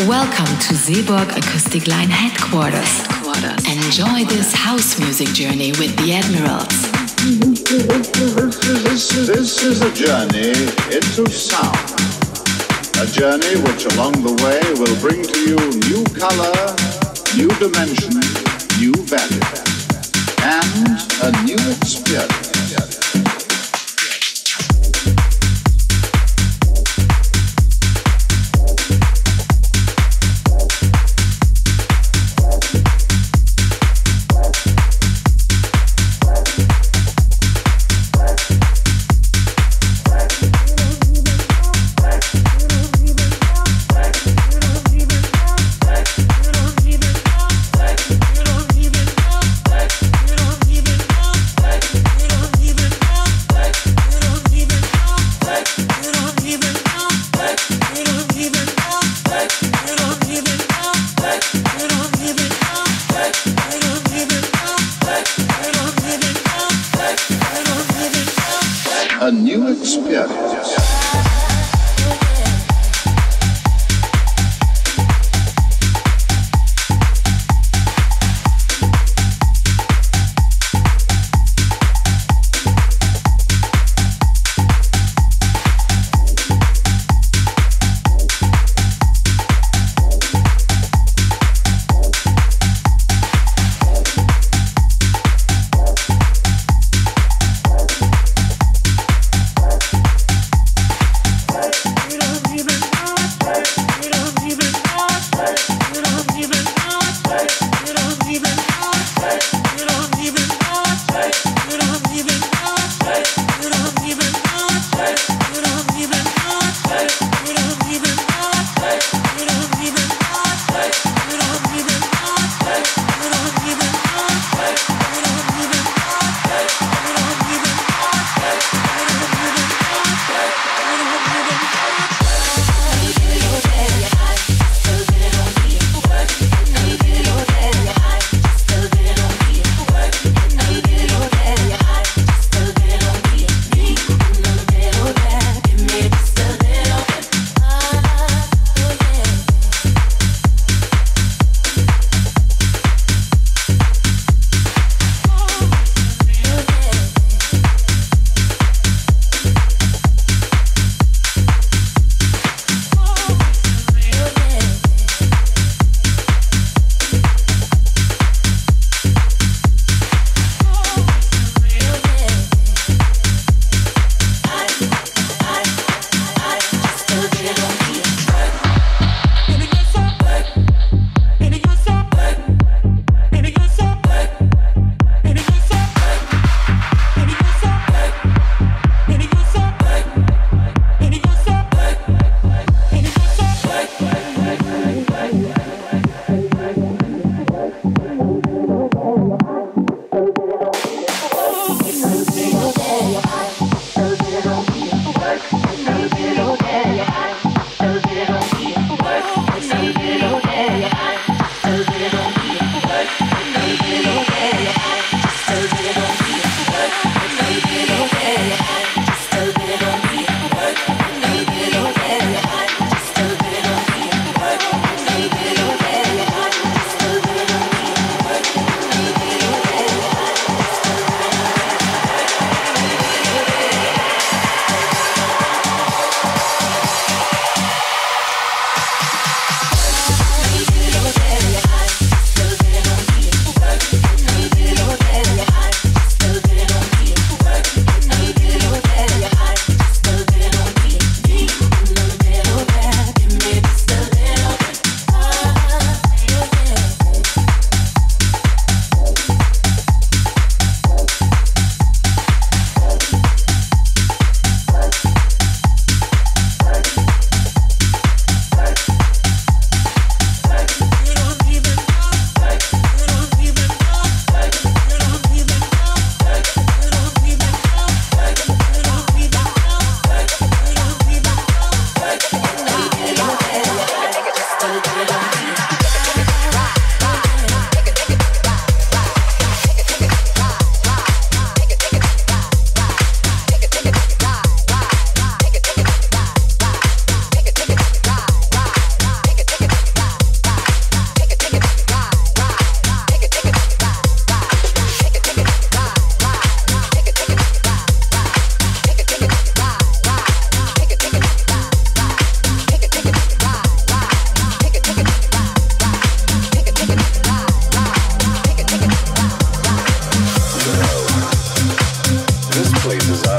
Welcome to Seeburg Acoustic Line Headquarters. Enjoy this house music journey with the Admirals. This is a journey into sound. A journey which along the way will bring to you new color, new dimension, new value, and a new experience. A new experience.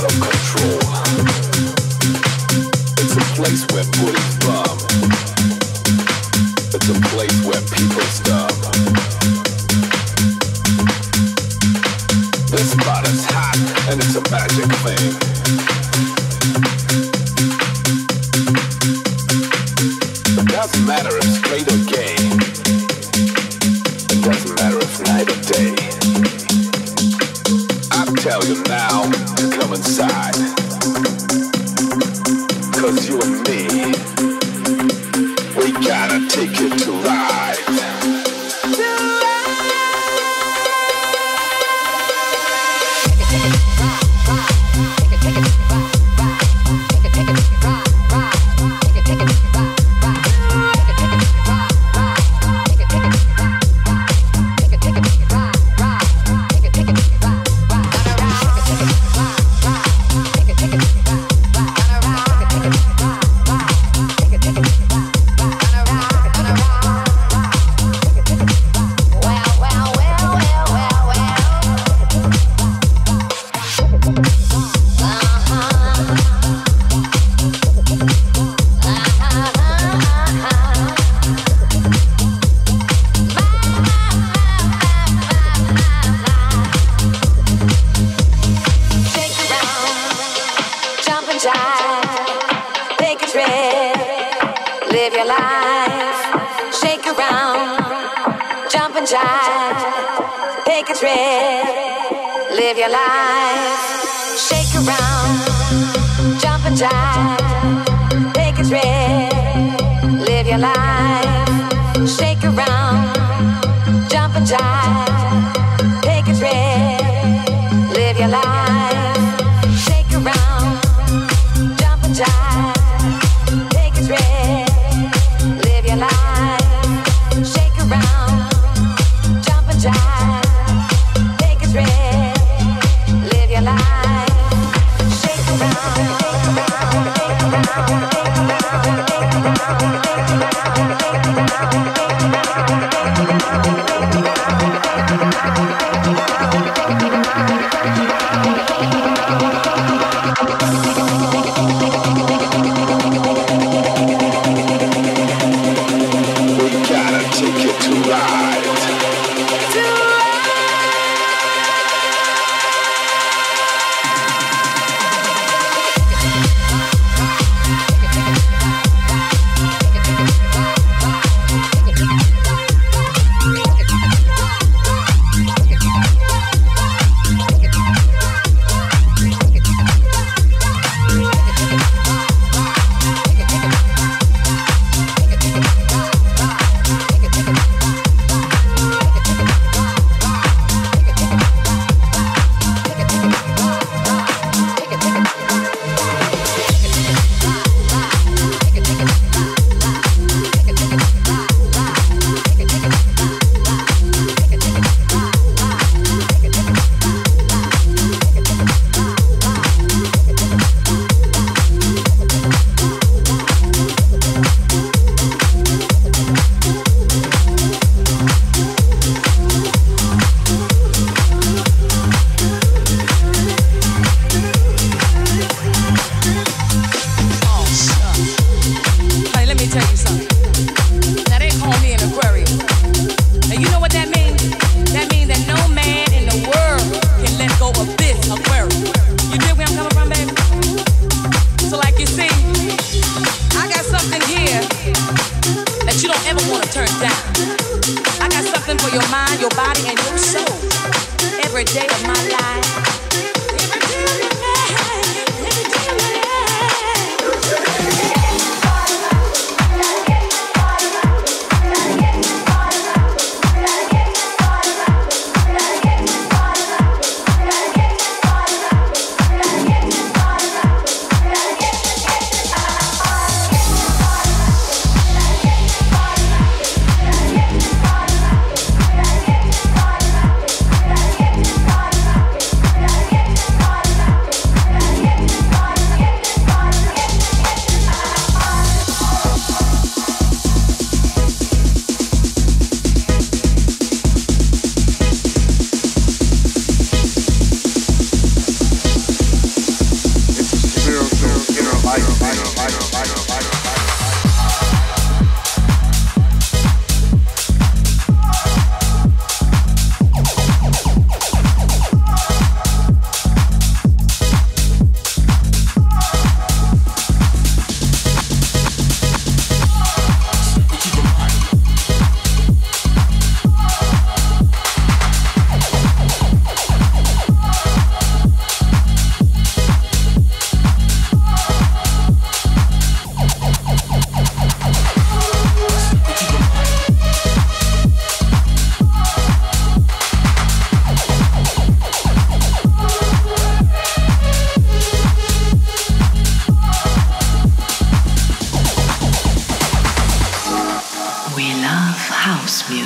out of control. It's a place where bullies bomb. It's a place where people stop. This spot is hot and it's a magic thing. It doesn't matter if straight or gay. It doesn't matter if night or day. I tell you now to come inside. 'Cause you and me, we gotta take it to ride. Live your life, shake around, jump and jive, take a trip. Live your life, shake around, jump and jive, take a trip. Live your life, shake around, jump and jive, take a trip. Live your life, shake around, jump and jive. Take a trip, live your life.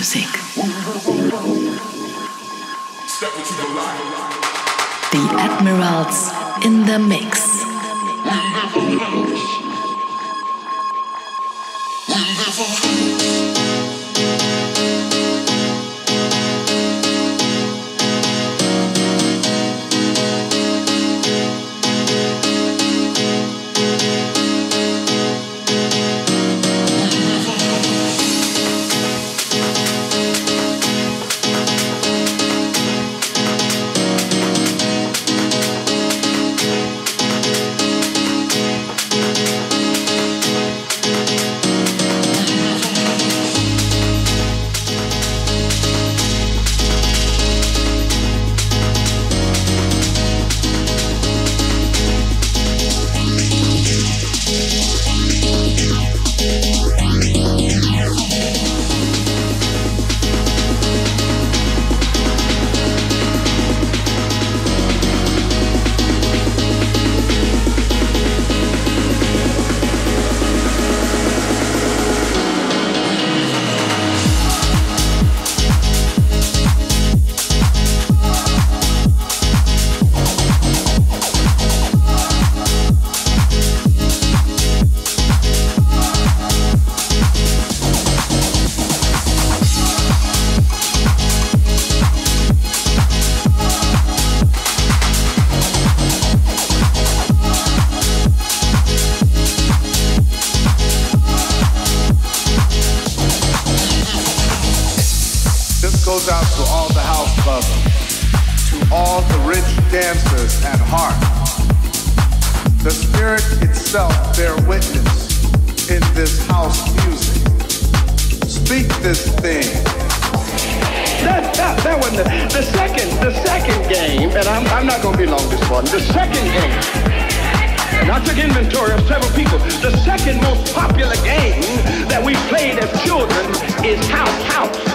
music. The Admirals in the mix. Goes out to all the house lovers, to all the rich dancers at heart. The spirit itself bear witness in this house music. Speak this thing. That wasn't the second game, and I'm not going to be long this morning. The second game, and I took inventory of several people. The second most popular game that we played as children is house.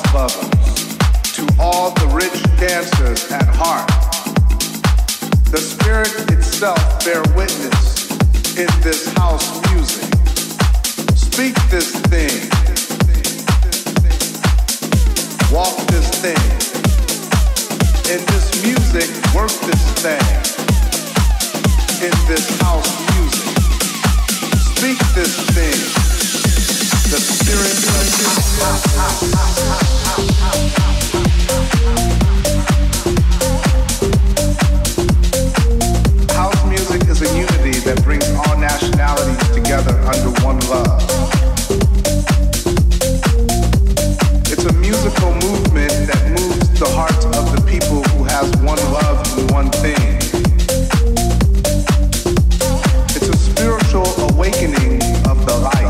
lovers, to all the rich dancers at heart, the spirit itself bear witness in this house music. Speak this thing, walk this thing, in this music, work this thing, in this house music. Speak this thing, the spirit of house music is a unity that brings all nationalities together under one love. It's a musical movement that moves the hearts of the people who has one love and one thing. It's a spiritual awakening of the light.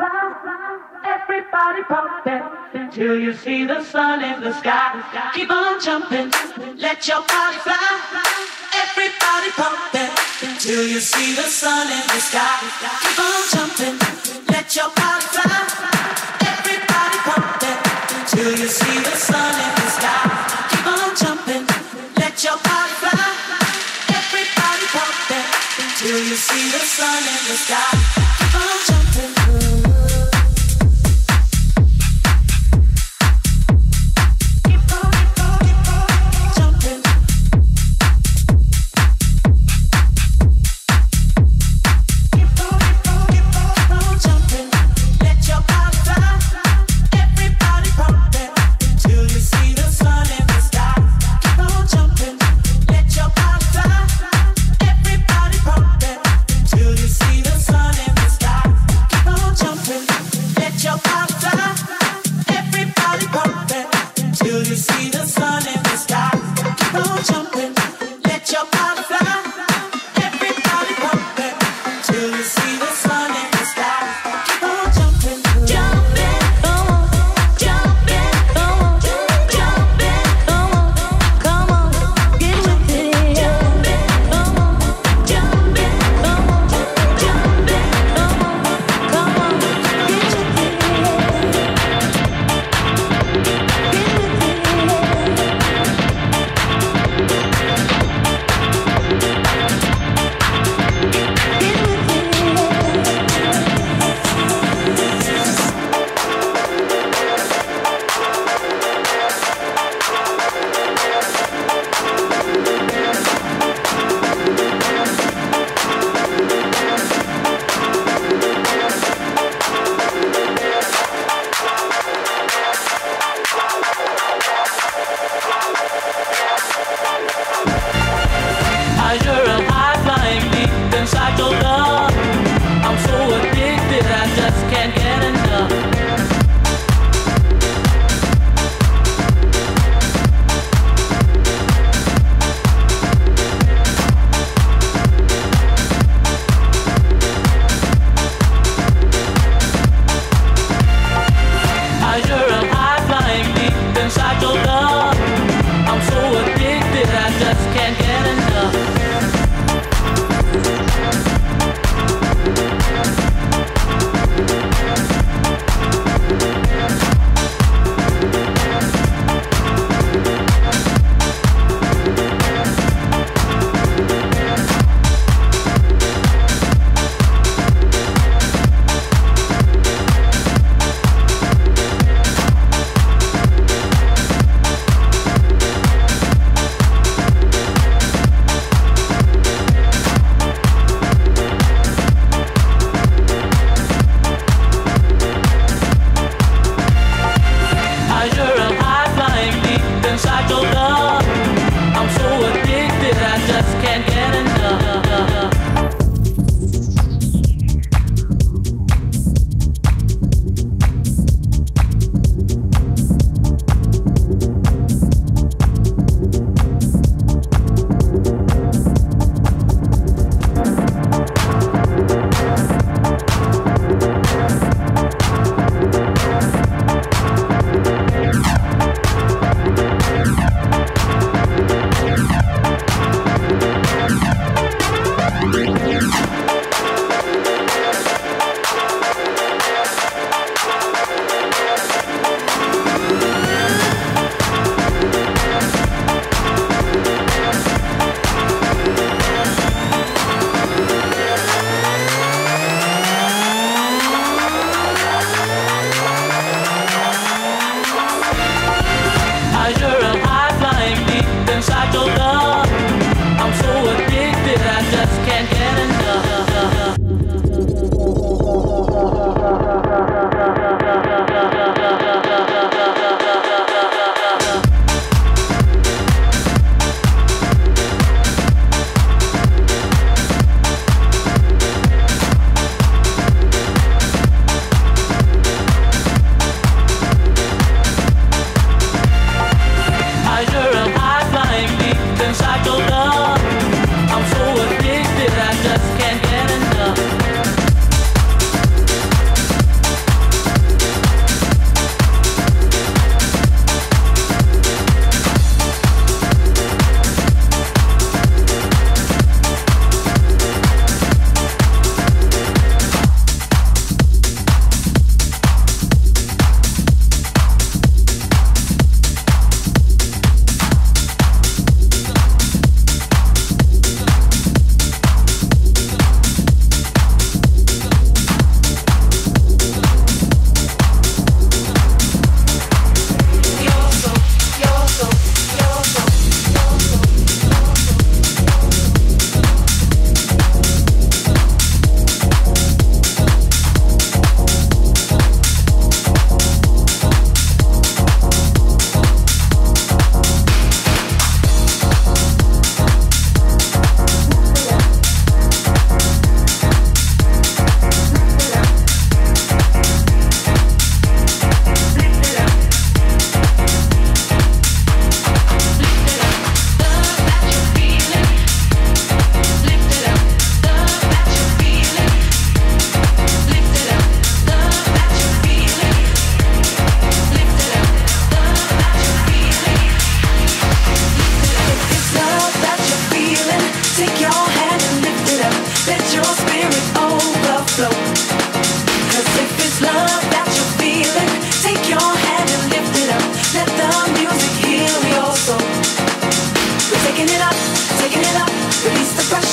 Everybody pumping till you see the sun in the sky. Keep on jumping, let your body fly. Everybody pumping till you see the sun in the sky. Keep on jumping, let your body fly. Everybody pumping till you see the sun in the sky. Keep on jumping, let your body fly. Everybody pumping till you see the sun in the sky. Keep on jumping.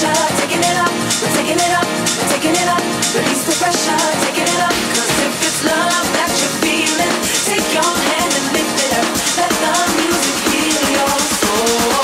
pressure, taking it up, we're taking it up, we're taking it up. Release the pressure, taking it up. 'Cause if it's love that you're feeling, take your hand and lift it up. Let the music heal your soul.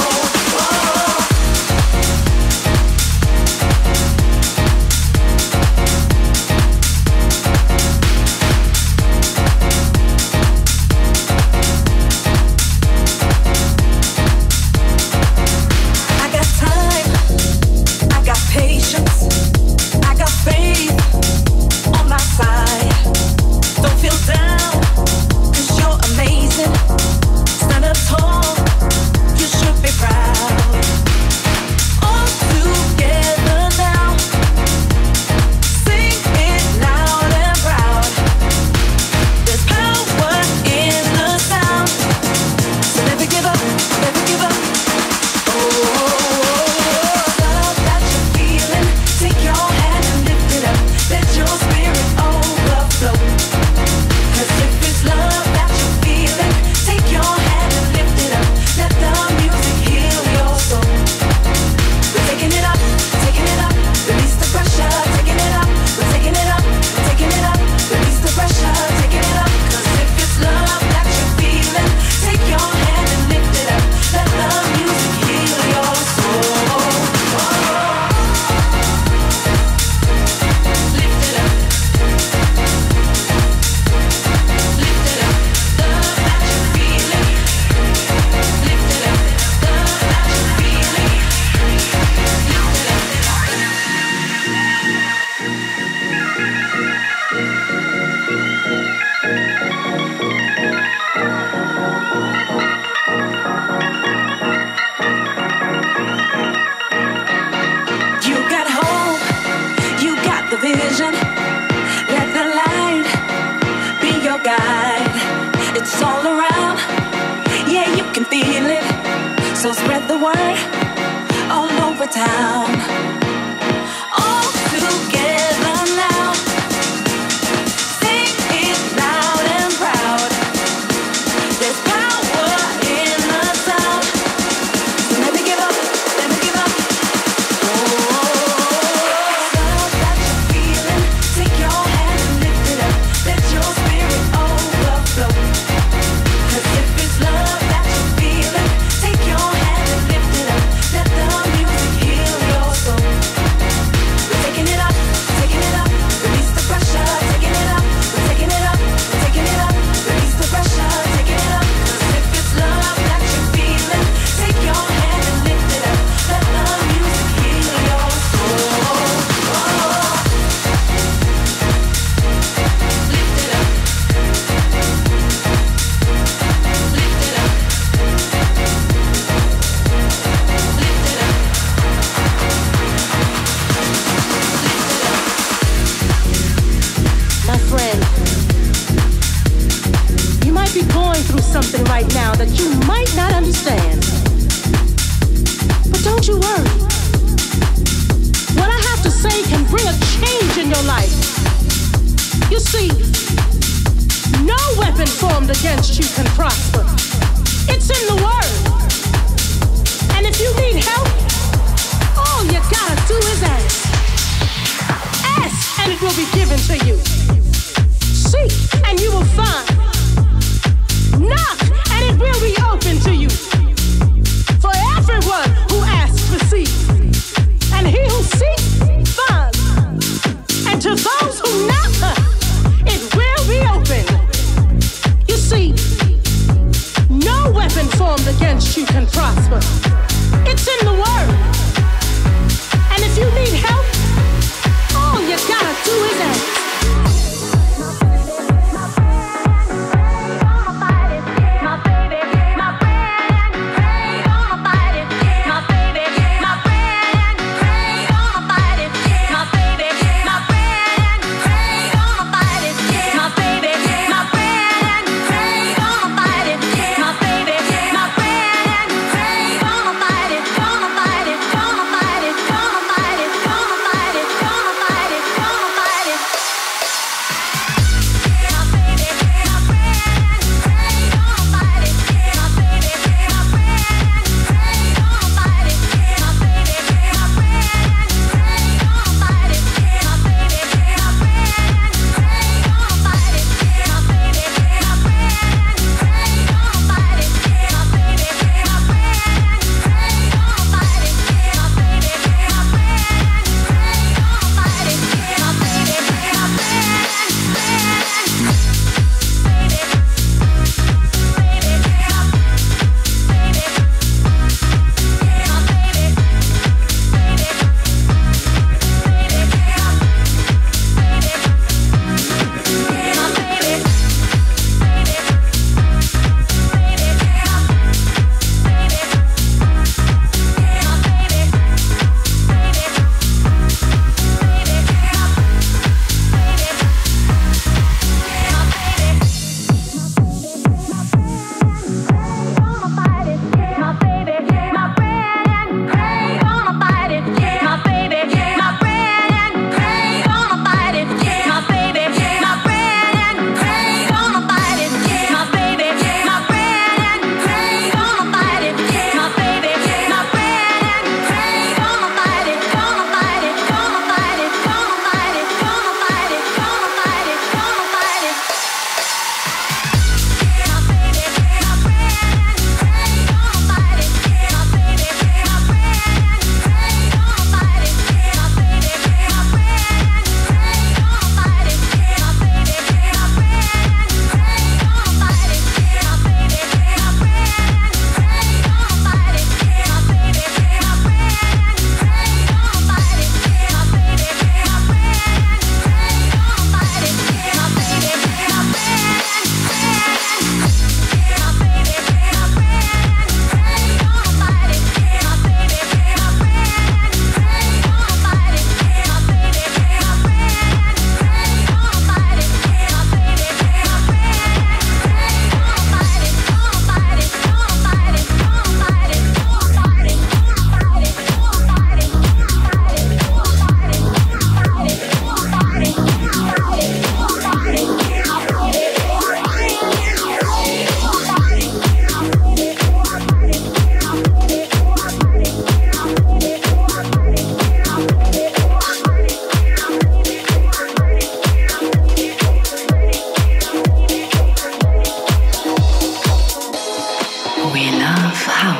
Gonna fight it.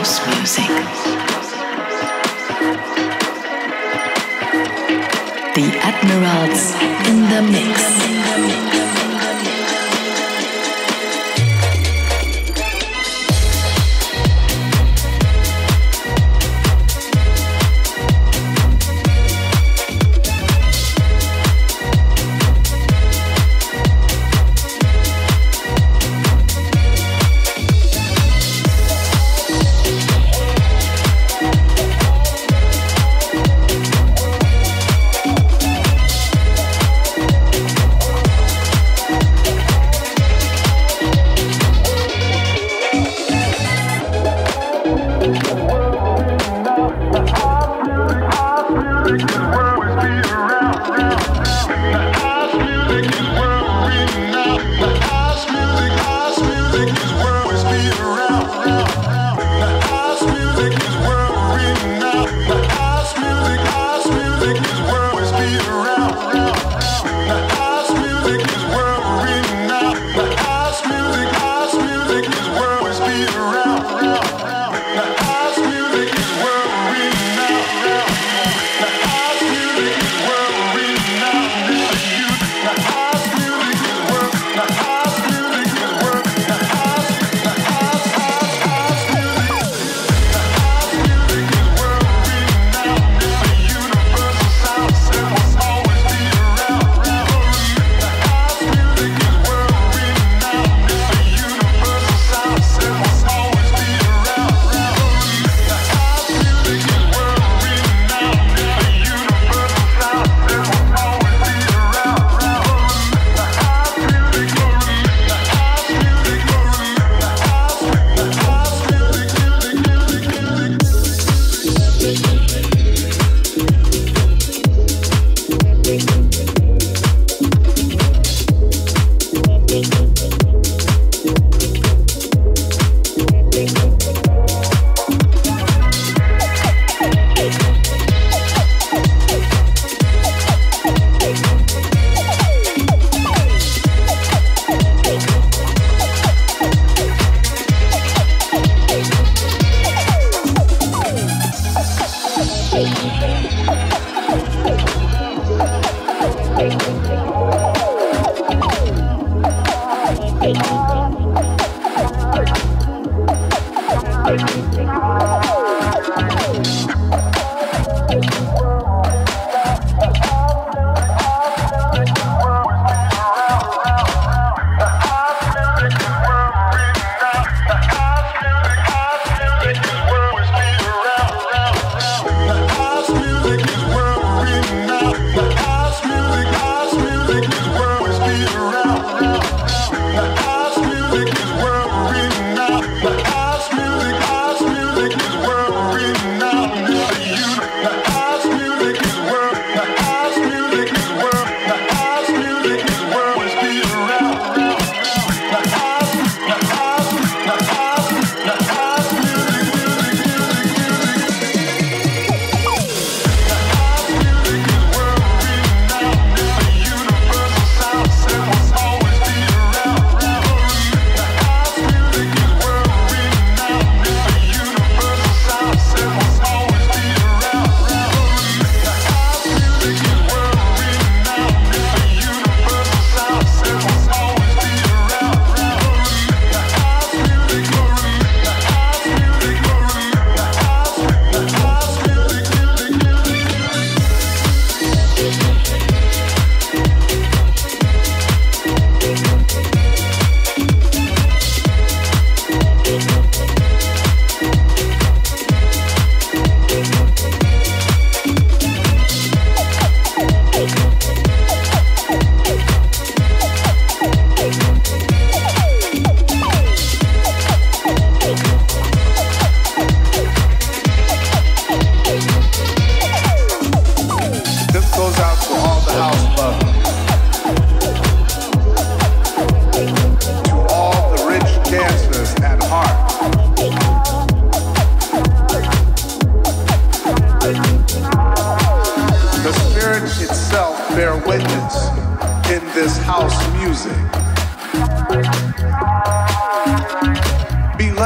house music. The Admirals in the mix.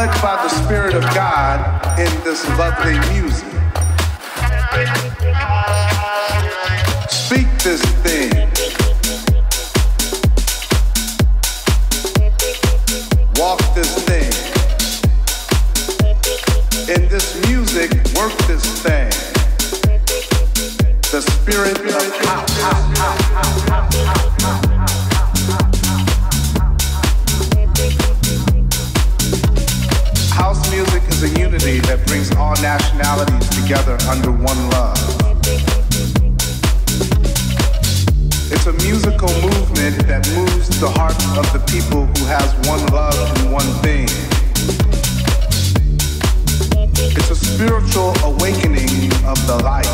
led by the Spirit of God in this lovely music. Speak this thing. Walk this thing. In this music, work this thing. The spirit of house music is a unity that brings all nationalities together under one love. It's a musical movement that moves the heart of the people who has one love and one thing. It's a spiritual awakening of the light.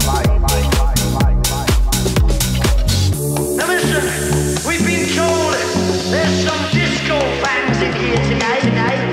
Now listen, we've been told there's some disco fans in here tonight.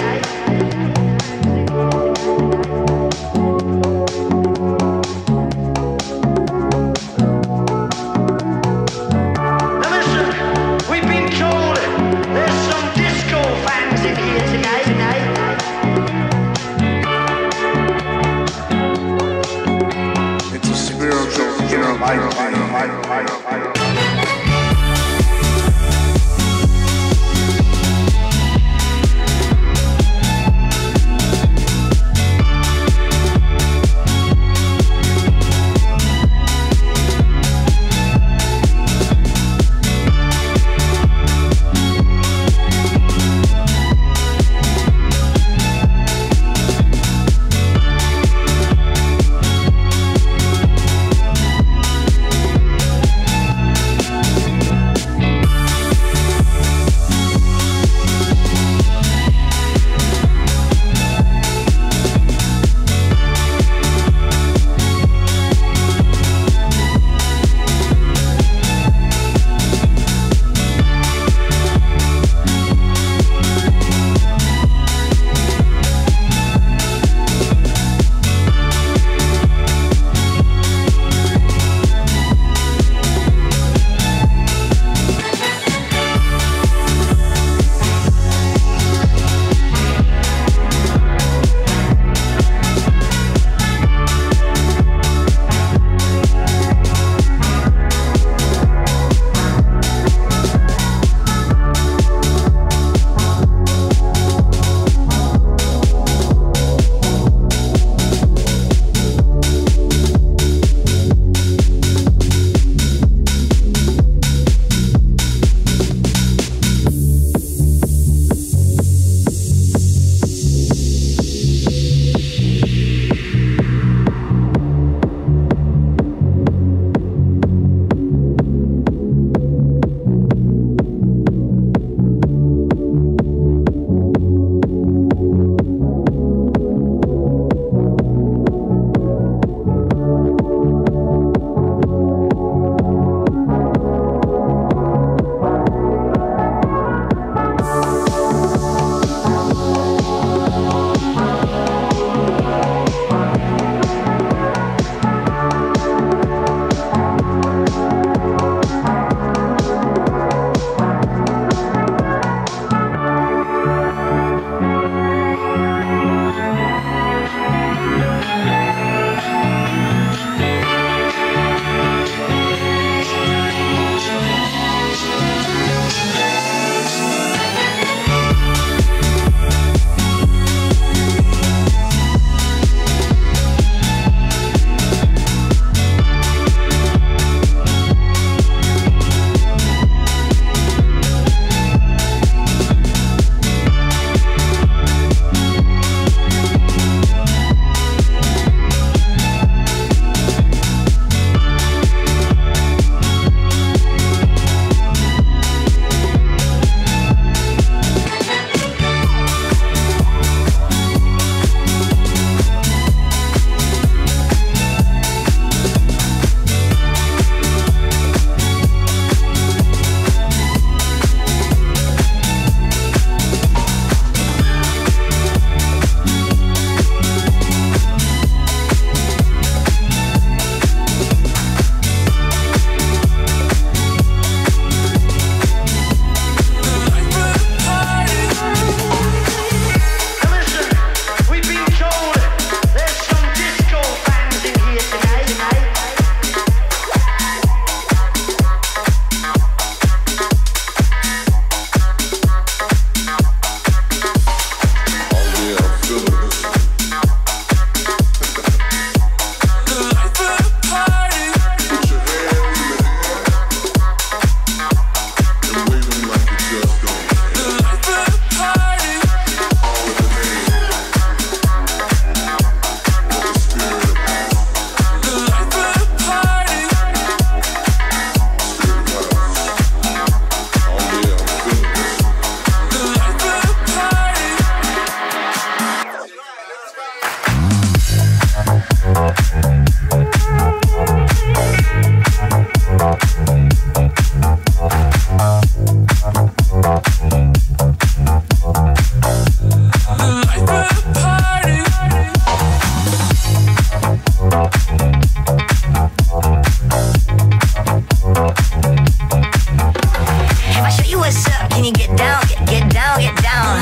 Can you get down, get down, get down?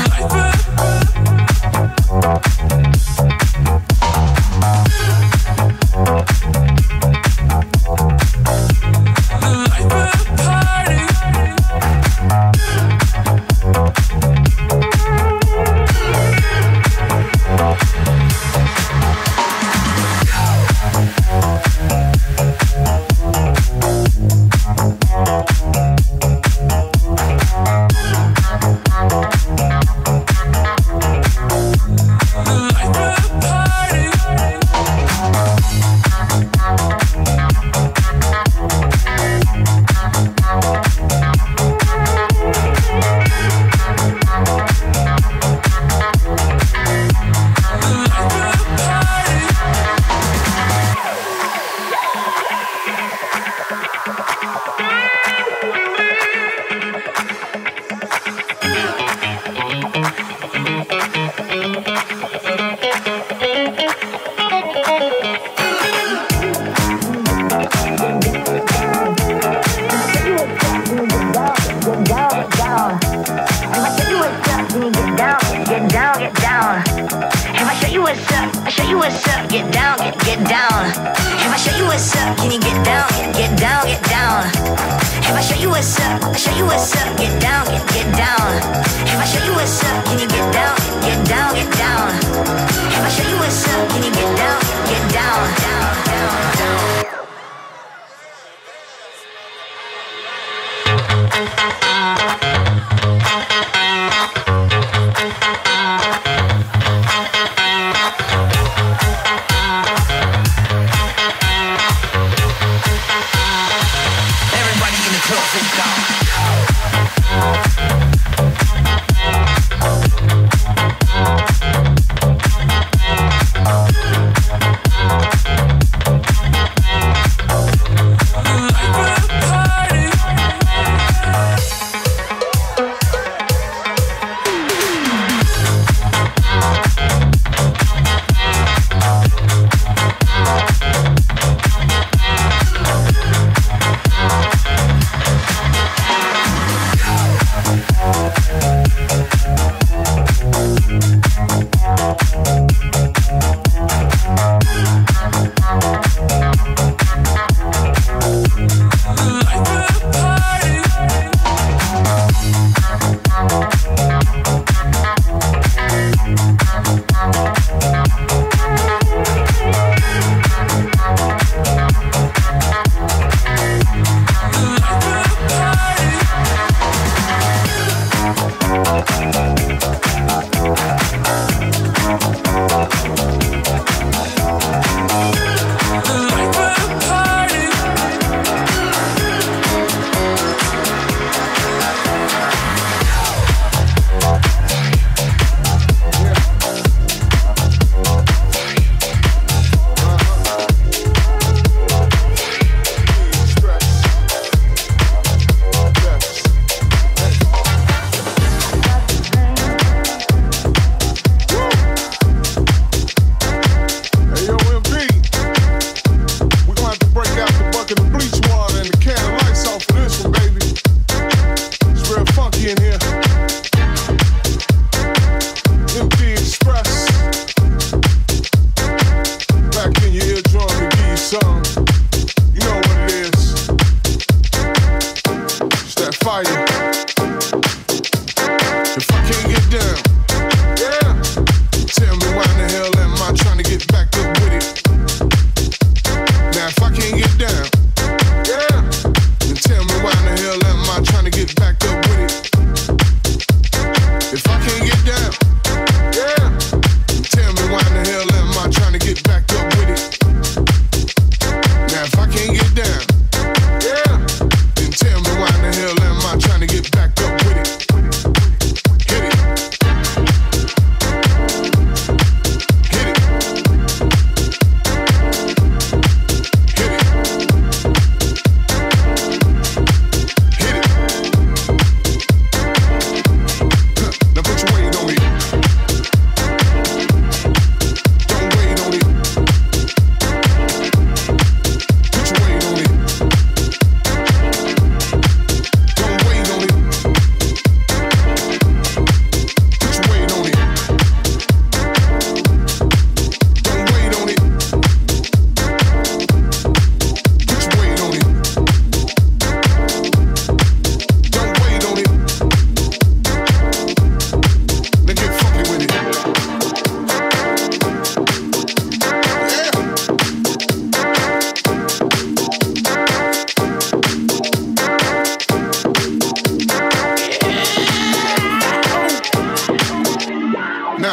Everybody in the club, sit down.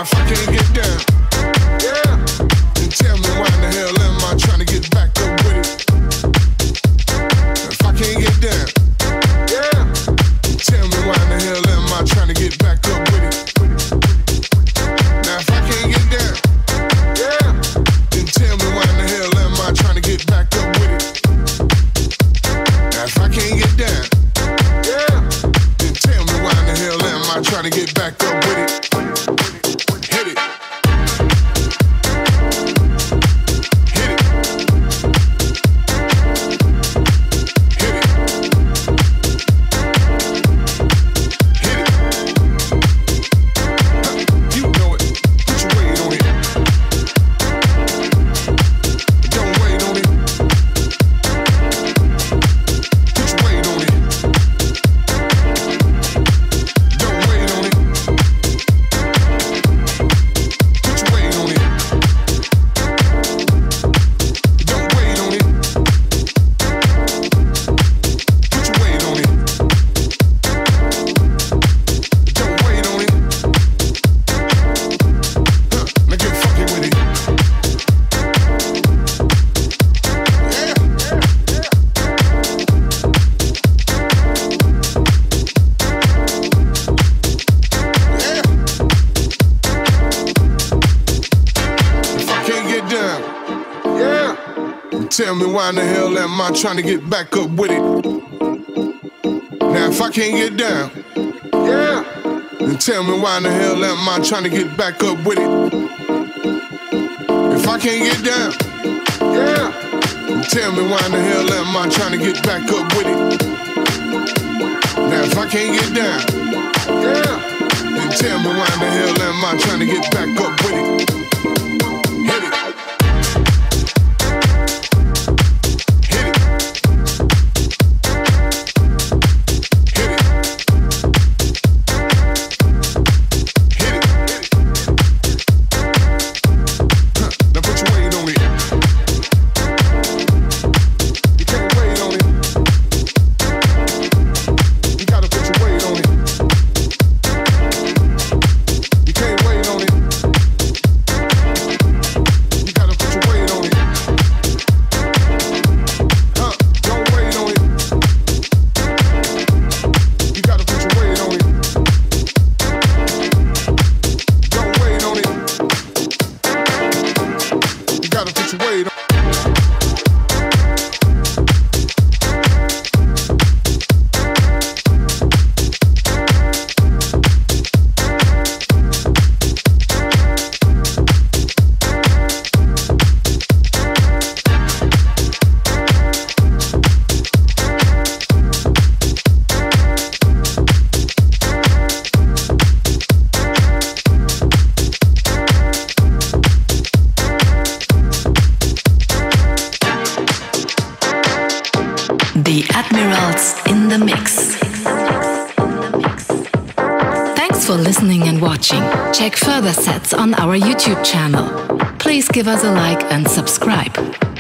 if I can't get down, yeah, then tell me why in the hell am I trying to get back up with it? If I can't get down, yeah, then tell me why in the hell am I trying to get back up with it? Now if I can't get down, yeah, then tell me why in the hell am I trying to get back up with it? Now if I can't get down, yeah, then tell me why in the hell am I trying to get back up with it? Hit it. Hit it. Hit it. Hit it. You know it. Put your weight on it. Don't wait on it. Put your weight on it. Don't wait on it. Put your weight on it. Don't wait on it. Put your weight on it. Don't wait on it. Now get funky with it. Yeah. Yeah. If I can't get down, yeah, then tell me why in the hell am I trying to get back up with it? Now if I can't get down, yeah, then tell me why in the hell am I trying to get back up with it? If I can't get down, yeah, then tell me why in the hell am I trying to get back up with it? Now if I can't get down, yeah, then tell me why in the hell am I trying to get back up with it? Hit it. Hit it. Hit it. Hit it. Now put your weight on it. You can't wait on it. You gotta put your weight on it. You can't wait on it. You gotta put your weight on it. Don't wait on it. You gotta put your weight on it. Don't wait on it. You gotta put your weight on it. The Admirals in the mix. Thanks for listening and watching. Check further sets on our YouTube channel. Please give us a like and subscribe.